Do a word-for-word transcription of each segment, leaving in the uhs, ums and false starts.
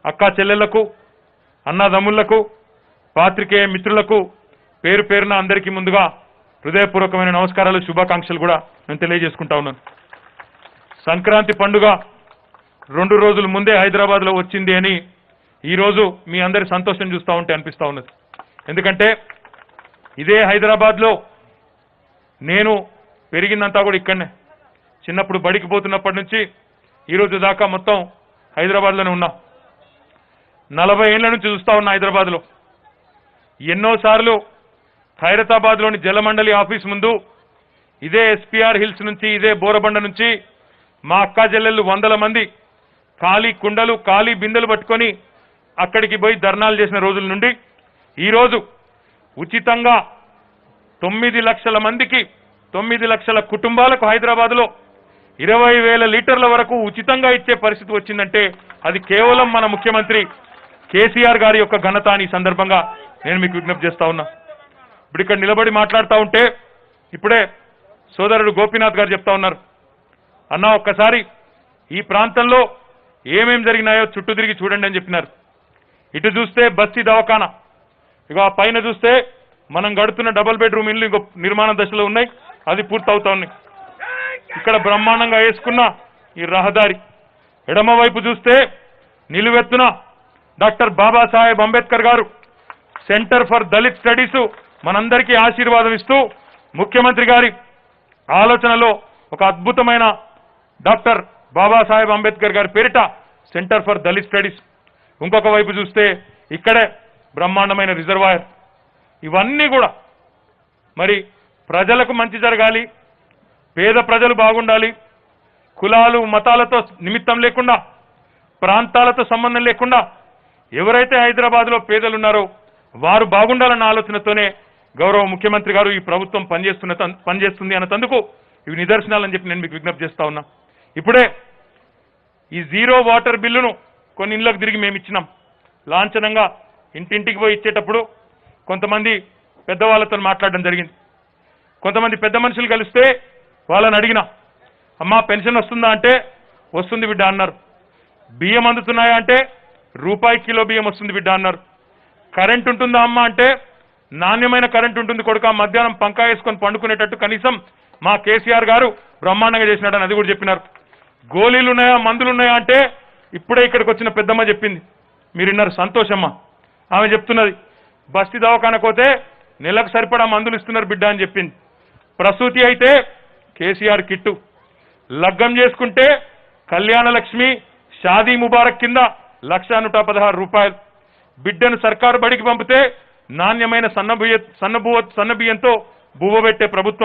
అక్కా చెల్లెళ్లకు అన్నదమ్ములకు పాత్రికేయ మిత్రులకు పేరు పేరున అందరికీ ముందుగా హృదయపూర్వకమైన నమస్కారాలు శుభాకాంక్షలు కూడా నేను తెలియజేసుకుంటా ఉన్నాను. సంక్రాంతి పండుగ రెండు రోజుల ముందే హైదరాబాద్ లో వచ్చింది అని ఈ రోజు మీ అందరి సంతోషం చూస్తూ ఉంటే అనిపిస్తా ఉన్నది. ఎందుకంటే ఇదే హైదరాబాద్ లో నేను పెరిగిందంతా కూడా ఇక్కడనే. చిన్నప్పుడు బడికి పోతున్నప్పటి నుంచి ఈ రోజు దాకా మొత్తం హైదరాబాద్ లోనే ఉన్నా. నలభై ఏళ్ల నుంచి చూస్తా ఉన్నా హైదరాబాద్ లో. ఎన్నోసార్లు ఖైరతాబాద్ లోని జలమండలి ఆఫీస్ ముందు ఇదే ఎస్పీఆర్ హిల్స్ నుంచి ఇదే బోరబండ నుంచి మా అక్కా చెల్లెళ్ళు వందల మంది ఖాళీ కుండలు ఖాళీ బిందెలు పట్టుకొని అక్కడికి పోయి ధర్నాలు చేసిన రోజుల నుండి ఈరోజు ఉచితంగా తొమ్మిది లక్షల మందికి తొమ్మిది లక్షల కుటుంబాలకు హైదరాబాద్ లో ఇరవై వేల లీటర్ల వరకు ఉచితంగా ఇచ్చే పరిస్థితి వచ్చిందంటే అది కేవలం మన ముఖ్యమంత్రి కేసీఆర్ గారి యొక్క ఘనత అని సందర్భంగా నేను మీకు విజ్ఞప్తి చేస్తా ఉన్నా. ఇప్పుడు ఇక్కడ నిలబడి మాట్లాడుతూ ఉంటే ఇప్పుడే సోదరుడు గోపీనాథ్ గారు చెప్తా ఉన్నారు, అన్నా ఒక్కసారి ఈ ప్రాంతంలో ఏమేం జరిగినాయో చుట్టూ తిరిగి చూడండి అని చెప్పినారు. ఇటు చూస్తే బస్తీ దవాఖానా, ఇక పైన చూస్తే మనం గడుతున్న డబుల్ బెడ్రూమ్ ఇల్లు ఇంకో నిర్మాణ దశలో ఉన్నాయి, అది పూర్తవుతా ఉన్నాయి. ఇక్కడ బ్రహ్మాండంగా వేసుకున్న ఈ రహదారి, ఎడమ వైపు చూస్తే నిలువెత్తున డాక్టర్ బాబాసాహెబ్ అంబేద్కర్ గారు సెంటర్ ఫర్ దళిత్ స్టడీస్ మనందరికీ ఆశీర్వాదం ఇస్తూ ముఖ్యమంత్రి గారి ఆలోచనలో ఒక అద్భుతమైన డాక్టర్ బాబాసాహెబ్ అంబేద్కర్ గారి పేరిట సెంటర్ ఫర్ దళిత్ స్టడీస్. ఇంకొక వైపు చూస్తే ఇక్కడే బ్రహ్మాండమైన రిజర్వాయర్. ఇవన్నీ కూడా మరి ప్రజలకు మంచి జరగాలి, పేద ప్రజలు బాగుండాలి, కులాలు మతాలతో నిమిత్తం లేకుండా ప్రాంతాలతో సంబంధం లేకుండా ఎవరైతే హైదరాబాద్ లో పేదలు ఉన్నారో వారు బాగుండాలన్న ఆలోచనతోనే గౌరవ ముఖ్యమంత్రి గారు ఈ ప్రభుత్వం పనిచేస్తున్న పనిచేస్తుంది అన్నతందుకు ఇవి నిదర్శనాలని చెప్పి నేను మీకు విజ్ఞప్తి చేస్తా ఉన్నా. ఇప్పుడే ఈ జీరో వాటర్ బిల్లును కొన్ని ఇళ్లకు తిరిగి మేము ఇచ్చినాం. లాంఛనంగా ఇంటింటికి పోయి ఇచ్చేటప్పుడు కొంతమంది పెద్దవాళ్లతో మాట్లాడడం జరిగింది. కొంతమంది పెద్ద మనుషులు కలిస్తే వాళ్ళని అడిగినా, అమ్మా పెన్షన్ వస్తుందా అంటే వస్తుంది బిడ్డ అన్నారు. బియ్యం అందుతున్నాయా అంటే రూపాయి కిలో బియ్యం వస్తుంది బిడ్డ అన్నారు. కరెంట్ ఉంటుందా అమ్మా అంటే నాణ్యమైన కరెంట్ ఉంటుంది కొడుక, మధ్యాహ్నం పంకా వేసుకొని పండుకునేటట్టు కనీసం మా కేసీఆర్ గారు బ్రహ్మాండంగా చేసినాడని అది కూడా చెప్పినారు. గోళీలు ఉన్నాయా మందులు ఉన్నాయా అంటే ఇప్పుడే ఇక్కడికి వచ్చిన పెద్దమ్మ చెప్పింది, మీరున్నారు సంతోషమ్మ. ఆమె చెప్తున్నది బస్తీ దవాఖానకు పోతే నెలకు సరిపడా మందులు ఇస్తున్నారు బిడ్డ అని చెప్పింది. ప్రసూతి అయితే కేసీఆర్ కిట్టు, లగ్గం చేసుకుంటే కళ్యాణ లక్ష్మి షాదీ ముబారక్ కింద లక్ష నూట పదహారు రూపాయలు, బిడ్డను సర్కారు బడికి పంపితే నాణ్యమైన సన్నబియ్య సన్నబువ సన్నబియ్యంతో బువ్వ పెట్టే ప్రభుత్వం,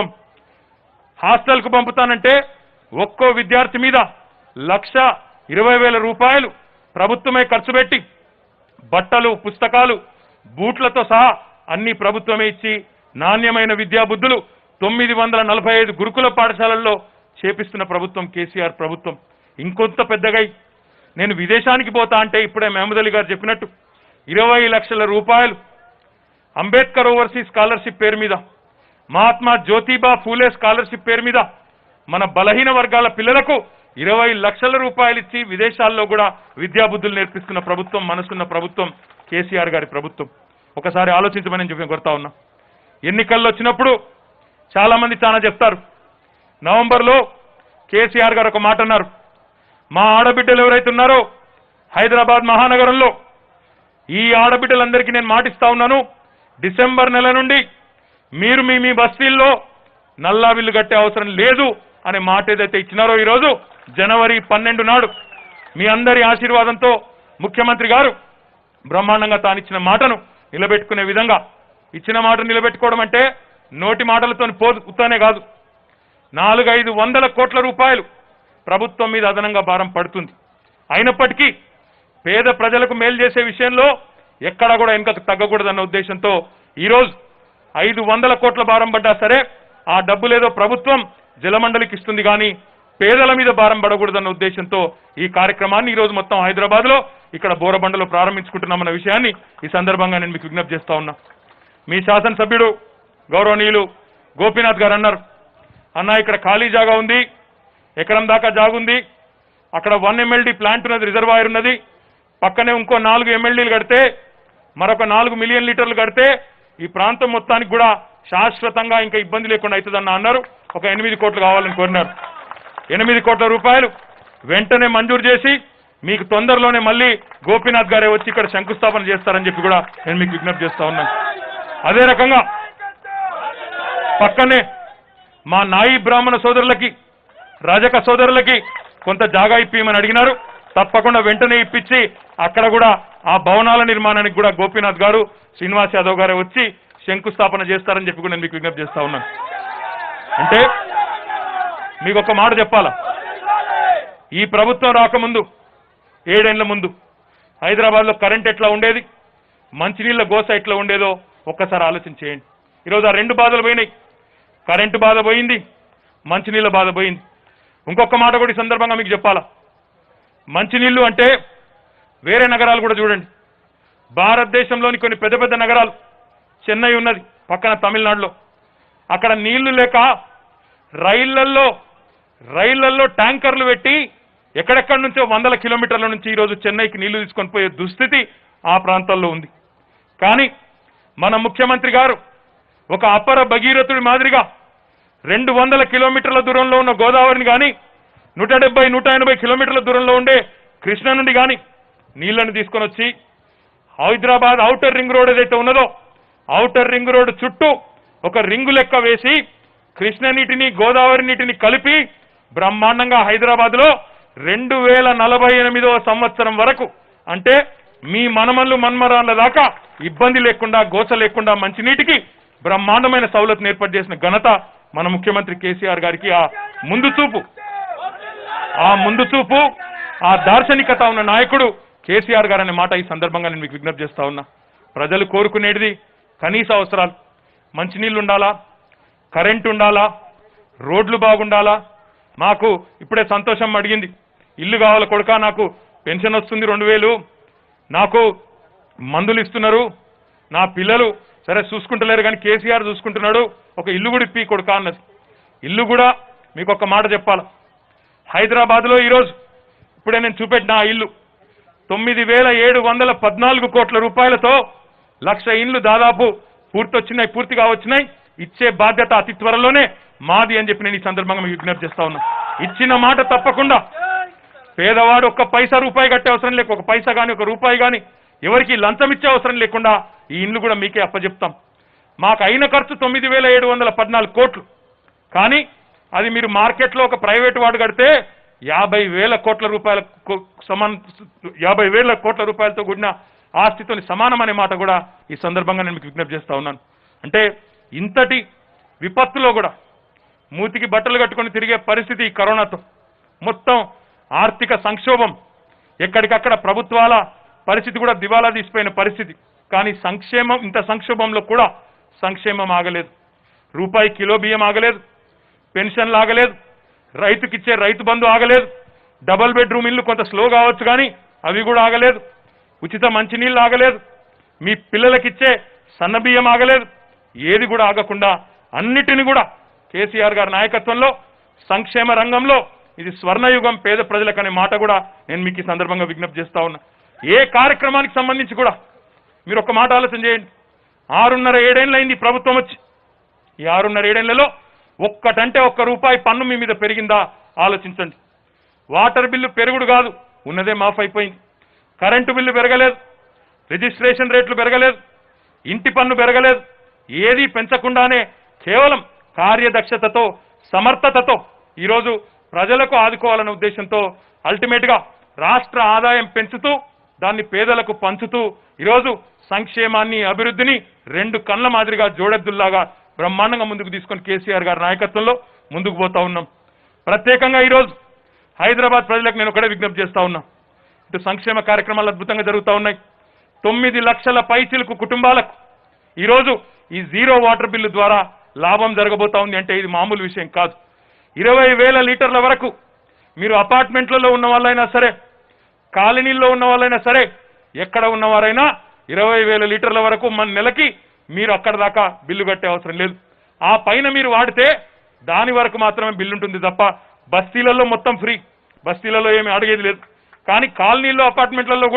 హాస్టల్ కు పంపుతానంటే ఒక్కో విద్యార్థి మీద లక్ష ఇరవై వేల రూపాయలు ప్రభుత్వమే ఖర్చు పెట్టి బట్టలు పుస్తకాలు బూట్లతో సహా అన్ని ప్రభుత్వమే ఇచ్చి నాణ్యమైన విద్యాబుద్ధులు తొమ్మిది వందల నలభై ఐదు గురుకుల పాఠశాలల్లో చేపిస్తున్న ప్రభుత్వం కేసీఆర్ ప్రభుత్వం. ఇంకొంత పెద్దగా నేను విదేశానికి పోతా అంటే ఇప్పుడే మహమూద్ అలీ గారు చెప్పినట్టు ఇరవై లక్షల రూపాయలు అంబేద్కర్ ఓవర్సీస్ స్కాలర్షిప్ పేరు మీద, మహాత్మా జ్యోతిబా ఫూలే స్కాలర్షిప్ పేరు మీద మన బలహీన వర్గాల పిల్లలకు ఇరవై లక్షల రూపాయలు ఇచ్చి విదేశాల్లో కూడా విద్యాబుద్ధులు నేర్పిస్తున్న ప్రభుత్వం మనసున్న ప్రభుత్వం కేసీఆర్ గారి ప్రభుత్వం. ఒకసారి ఆలోచించమని చెప్పి కోరుతా ఉన్నా. ఎన్నికల్లో వచ్చినప్పుడు చాలా మంది చాలా చెప్తారు. నవంబర్లో కేసీఆర్ గారు ఒక మాట అన్నారు, మా ఆడబిడ్డలు ఎవరైతే ఉన్నారో హైదరాబాద్ మహానగరంలో ఈ ఆడబిడ్డలందరికీ నేను మాటిస్తా ఉన్నాను, డిసెంబర్ నెల నుండి మీరు మీ మీ బస్తీల్లో నల్లా బిల్లు కట్టే అవసరం లేదు అనే మాట ఏదైతే ఇచ్చినారో ఈరోజు జనవరి పన్నెండు నాడు మీ అందరి ఆశీర్వాదంతో ముఖ్యమంత్రి గారు బ్రహ్మాండంగా తానిచ్చిన మాటను నిలబెట్టుకునే విధంగా, ఇచ్చిన మాటను నిలబెట్టుకోవడం అంటే నోటి మాటలతో పోతానే కాదు, నాలుగైదు వందల కోట్ల రూపాయలు ప్రభుత్వం మీద అదనంగా భారం పడుతుంది. అయినప్పటికీ పేద ప్రజలకు మేలు చేసే విషయంలో ఎక్కడా కూడా వెనుకకు తగ్గకూడదన్న ఉద్దేశంతో ఈరోజు ఐదు వందల కోట్ల భారం పడ్డా సరే ఆ డబ్బులేదో ప్రభుత్వం జలమండలికి ఇస్తుంది కానీ పేదల మీద భారం పడకూడదన్న ఉద్దేశంతో ఈ కార్యక్రమాన్ని ఈరోజు మొత్తం హైదరాబాద్ లో ఇక్కడ బోరబండలో ప్రారంభించుకుంటున్నామన్న విషయాన్ని ఈ సందర్భంగా నేను మీకు విజ్ఞప్తి చేస్తా ఉన్నా. మీ శాసనసభ్యుడు గౌరవనీయులు గోపీనాథ్ గారు అన్నారు, అన్న ఇక్కడ ఖాళీ జాగా ఉంది, ఎకరం దాకా జాగుంది, అక్కడ వన్ ఎంఎల్డి ప్లాంట్ ఉన్నది, రిజర్వాయర్ ఉన్నది, పక్కనే ఇంకో నాలుగు ఎమ్మెల్యేలు కడితే మరొక నాలుగు మిలియన్ లీటర్లు కడితే ఈ ప్రాంతం మొత్తానికి కూడా శాశ్వతంగా ఇంకా ఇబ్బంది లేకుండా అవుతుందన్న అన్నారు. ఒక ఎనిమిది కోట్లు కావాలని కోరినారు. ఎనిమిది కోట్ల రూపాయలు వెంటనే మంజూరు చేసి మీకు తొందరలోనే మళ్ళీ గోపీనాథ్ గారే వచ్చి ఇక్కడ శంకుస్థాపన చేస్తారని చెప్పి కూడా నేను మీకు విజ్ఞప్తి చేస్తా ఉన్నాను. అదే రకంగా పక్కనే మా నాయి బ్రాహ్మణ సోదరులకి రజక సోదరులకి కొంత జాగా ఇప్పిమని అడిగినారు. తప్పకుండా వెంటనే ఇప్పించి అక్కడ కూడా ఆ భవనాల నిర్మాణానికి కూడా గోపీనాథ్ గారు శ్రీనివాస్ యాదవ్ గారే వచ్చి శంకుస్థాపన చేస్తారని చెప్పి కూడా నేను మీకు విజ్ఞప్తి చేస్తా ఉన్నాను. అంటే మీకు ఒక మాట చెప్పాలా, ఈ ప్రభుత్వం రాకముందు ఏడేళ్ల ముందు హైదరాబాద్లో కరెంట్ ఎట్లా ఉండేది, మంచినీళ్ళ గోస ఎట్లా ఉండేదో ఒక్కసారి ఆలోచన చేయండి. ఈరోజు ఆ రెండు బాధలు పోయినాయి. కరెంటు బాధ పోయింది, మంచినీళ్ళ బాధ పోయింది. ఇంకొక మాట కూడా ఈ సందర్భంగా మీకు చెప్పాలా, మంచినీళ్లు అంటే వేరే నగరాలు కూడా చూడండి. భారతదేశంలోని కొన్ని పెద్ద పెద్ద నగరాలు, చెన్నై ఉన్నది పక్కన తమిళనాడులో, అక్కడ నీళ్లు లేక రైళ్లల్లో రైళ్లల్లో ట్యాంకర్లు పెట్టి ఎక్కడెక్కడి నుంచో వందల కిలోమీటర్ల నుంచి ఈరోజు చెన్నైకి నీళ్లు తీసుకొని పోయే దుస్థితి ఆ ప్రాంతాల్లో ఉంది. కానీ మన ముఖ్యమంత్రి గారు ఒక అపర భగీరథుడి మాదిరిగా రెండు వందల కిలోమీటర్ల దూరంలో ఉన్న గోదావరిని కానీ నూట డెబ్బై నూట ఎనభై కిలోమీటర్ల దూరంలో ఉండే కృష్ణ నుండి కానీ నీళ్లను తీసుకొని వచ్చి హైదరాబాద్ ఔటర్ రింగ్ రోడ్ ఏదైతే ఉన్నదో ఔటర్ రింగ్ రోడ్ చుట్టూ ఒక రింగు లెక్క వేసి కృష్ణ నీటిని గోదావరి నీటిని కలిపి బ్రహ్మాండంగా హైదరాబాద్ లో రెండు వేల నలభై ఎనిమిదవ సంవత్సరం వరకు అంటే మీ మనమల్లు మన్మరాన్ల దాకా ఇబ్బంది లేకుండా గోస లేకుండా మంచినీటికి బ్రహ్మాండమైన సౌలతను ఏర్పాటు చేసిన ఘనత మన ముఖ్యమంత్రి కేసీఆర్ గారికి ఆ ముందు చూపు ఆ ముందు చూపు ఆ దార్శనికత ఉన్న నాయకుడు కేసీఆర్ గారు అనే మాట ఈ సందర్భంగా నేను మీకు విజ్ఞప్తి చేస్తా ఉన్నా. ప్రజలు కోరుకునేది కనీస అవసరాలు, మంచినీళ్లు ఉండాలా, కరెంటు ఉండాలా, రోడ్లు బాగుండాలా. మాకు ఇప్పుడే సంతోషం అడిగింది, ఇల్లు కావాలి కొడుకా, నాకు పెన్షన్ వస్తుంది రెండు వేలు, నాకు మందులు ఇస్తున్నారు, నా పిల్లలు సరే చూసుకుంటలేరు కానీ కేసీఆర్ చూసుకుంటున్నాడు, ఒక ఇల్లు కూడా ఇప్పి కొడుకా అన్నది. ఇల్లు కూడా మీకు ఒక మాట చెప్పాలి, హైదరాబాద్లో ఈరోజు ఇప్పుడే నేను చూపెట్టిన ఆ ఇల్లు తొమ్మిది వేల ఏడు వందల పద్నాలుగు కోట్ల రూపాయలతో లక్ష ఇండ్లు దాదాపు పూర్తొచ్చినాయి, పూర్తిగా వచ్చినాయి. ఇచ్చే బాధ్యత అతి త్వరలోనే మాది అని చెప్పి నేను ఈ సందర్భంగా మీకు విజ్ఞప్తి చేస్తా ఉన్నా. ఇచ్చిన మాట తప్పకుండా పేదవాడు ఒక్క పైసా రూపాయి కట్టే అవసరం లేక ఒక పైసా కానీ ఒక రూపాయి కానీ ఎవరికి లంచం ఇచ్చే అవసరం లేకుండా ఈ ఇండ్లు కూడా మీకే అప్పచెప్తాం. మాకు అయిన ఖర్చు తొమ్మిది వేల ఏడు వందల పద్నాలుగు కోట్లు కానీ అది మీరు మార్కెట్లో ఒక ప్రైవేట్ వాడు కడితే యాభై వేల కోట్ల రూపాయల సమాన యాభై వేల కోట్ల రూపాయలతో కూడిన ఆస్తితో సమానం అనే మాట కూడా ఈ సందర్భంగా నేను మీకు విజ్ఞప్తి చేస్తా ఉన్నాను. అంటే ఇంతటి విపత్తులో కూడా మూతికి బట్టలు కట్టుకొని తిరిగే పరిస్థితి ఈ కరోనాతో, మొత్తం ఆర్థిక సంక్షోభం, ఎక్కడికక్కడ ప్రభుత్వాల పరిస్థితి కూడా దివాలా తీసిపోయిన పరిస్థితి. కానీ సంక్షేమం, ఇంత సంక్షోభంలో కూడా సంక్షేమం ఆగలేదు. రూపాయి కిలో బియ్యం ఆగలేదు, పెన్షన్లు ఆగలేదు, రైతుకిచ్చే రైతు బంధు ఆగలేదు, డబల్ బెడ్రూమ్ ఇల్లు కొంత స్లో కావచ్చు కానీ అవి కూడా ఆగలేదు, ఉచిత మంచినీళ్ళు ఆగలేదు, మీ పిల్లలకిచ్చే సన్న బియ్యం ఆగలేదు. ఏది కూడా ఆగకుండా అన్నిటిని కూడా కేసీఆర్ గారి నాయకత్వంలో సంక్షేమ రంగంలో ఇది స్వర్ణయుగం పేద ప్రజలకనే మాట కూడా నేను మీకు ఈ సందర్భంగా విజ్ఞప్తి చేస్తా ఉన్నా. ఏ కార్యక్రమానికి సంబంధించి కూడా మీరు ఒక మాట ఆలోచన చేయండి. ఆరున్నర ఏడేళ్ళైంది ప్రభుత్వం వచ్చి, ఈ ఆరున్నర ఏడేళ్లలో ఒక్కటంటే ఒక్క రూపాయి పన్ను మీ మీద పెరిగిందా ఆలోచించండి. వాటర్ బిల్లు పెరుగుడు కాదు, ఉన్నదే మాఫ్ అయిపోయింది. కరెంటు బిల్లు పెరగలేదు, రిజిస్ట్రేషన్ రేట్లు పెరగలేదు, ఇంటి పన్ను పెరగలేదు. ఏది పెంచకుండానే కేవలం కార్యదక్షతతో సమర్థతతో ఈరోజు ప్రజలకు ఆదుకోవాలనే ఉద్దేశంతో అల్టిమేట్ గా రాష్ట్ర ఆదాయం పెంచుతూ దాన్ని పేదలకు పంచుతూ ఈరోజు సంక్షేమాన్ని అభివృద్ధిని రెండు కళ్ళ మాదిరిగా జోడెద్దుల్లాగా బ్రహ్మాండంగా ముందుకు తీసుకొని కేసీఆర్ గారి నాయకత్వంలో ముందుకు పోతా ఉన్నాం. ప్రత్యేకంగా ఈరోజు హైదరాబాద్ ప్రజలకు నేను ఒకటే విజ్ఞప్తి చేస్తా ఉన్నా, ఇటు సంక్షేమ కార్యక్రమాలు అద్భుతంగా జరుగుతూ ఉన్నాయి. తొమ్మిది లక్షల పైచిలకు కుటుంబాలకు ఈరోజు ఈ జీరో వాటర్ బిల్లు ద్వారా లాభం జరగబోతా ఉంది. అంటే ఇది మామూలు విషయం కాదు. ఇరవై వేల లీటర్ల వరకు మీరు అపార్ట్మెంట్లలో ఉన్న వాళ్ళైనా సరే, కాలనీల్లో ఉన్న వాళ్ళైనా సరే, ఎక్కడ ఉన్నవారైనా ఇరవై వేల లీటర్ల వరకు మన నెలకి మీరు అక్కడ దాకా బిల్లు కట్టే అవసరం లేదు. ఆ పైన మీరు వాడితే దాని వరకు మాత్రమే బిల్లు ఉంటుంది తప్ప బస్తీలలో మొత్తం ఫ్రీ, బస్తీలలో ఏమి అడిగేది లేదు. కానీ కాలనీల్లో అపార్ట్మెంట్లలో కూడా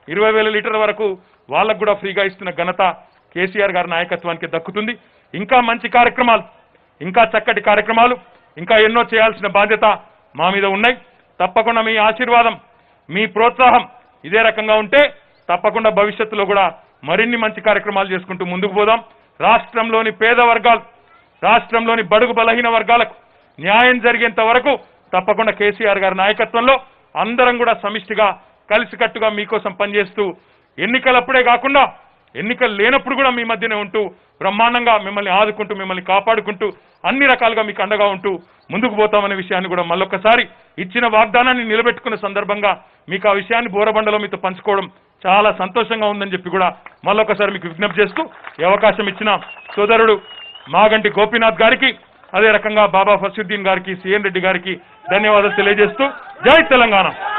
ఇరవై వేల లీటర్ల వరకు వాళ్ళకు కూడా ఫ్రీగా ఇస్తున్న ఘనత కేసీఆర్ గారి నాయకత్వానికి దక్కుతుంది. ఇంకా మంచి కార్యక్రమాలు, ఇంకా చక్కటి కార్యక్రమాలు, ఇంకా ఎన్నో చేయాల్సిన బాధ్యత మా మీద ఉన్నాయి. తప్పకుండా మీ ఆశీర్వాదం, మీ ప్రోత్సాహం ఇదే రకంగా ఉంటే తప్పకుండా భవిష్యత్తులో కూడా మరిన్ని మంచి కార్యక్రమాలు చేసుకుంటూ ముందుకు పోదాం. రాష్ట్రంలోని పేద వర్గాలు, రాష్ట్రంలోని బడుగు బలహీన వర్గాలకు న్యాయం జరిగేంత వరకు తప్పకుండా కేసీఆర్ గారి నాయకత్వంలో అందరం కూడా సమిష్టిగా కలిసికట్టుగా మీకోసం పనిచేస్తూ ఎన్నికలప్పుడే కాకుండా ఎన్నికలు లేనప్పుడు కూడా మీ మధ్యనే ఉంటూ బ్రహ్మాండంగా మిమ్మల్ని ఆదుకుంటూ మిమ్మల్ని కాపాడుకుంటూ అన్ని రకాలుగా మీకు అండగా ఉంటూ ముందుకు పోతామనే విషయాన్ని కూడా మళ్ళొక్కసారి ఇచ్చిన వాగ్దానాన్ని నిలబెట్టుకున్న సందర్భంగా మీకు ఆ విషయాన్ని బోరబండలో మీతో పంచుకోవడం చాలా సంతోషంగా ఉందని చెప్పి కూడా మళ్ళొకసారి మీకు విజ్ఞప్తి చేస్తూ ఈ అవకాశం ఇచ్చిన సోదరుడు మాగంటి గోపీనాథ్ గారికి, అదే రకంగా బాబా ఫసీద్దీన్ గారికి, సిఎన్ రెడ్డి గారికి ధన్యవాదాలు తెలియజేస్తూ జై తెలంగాణ.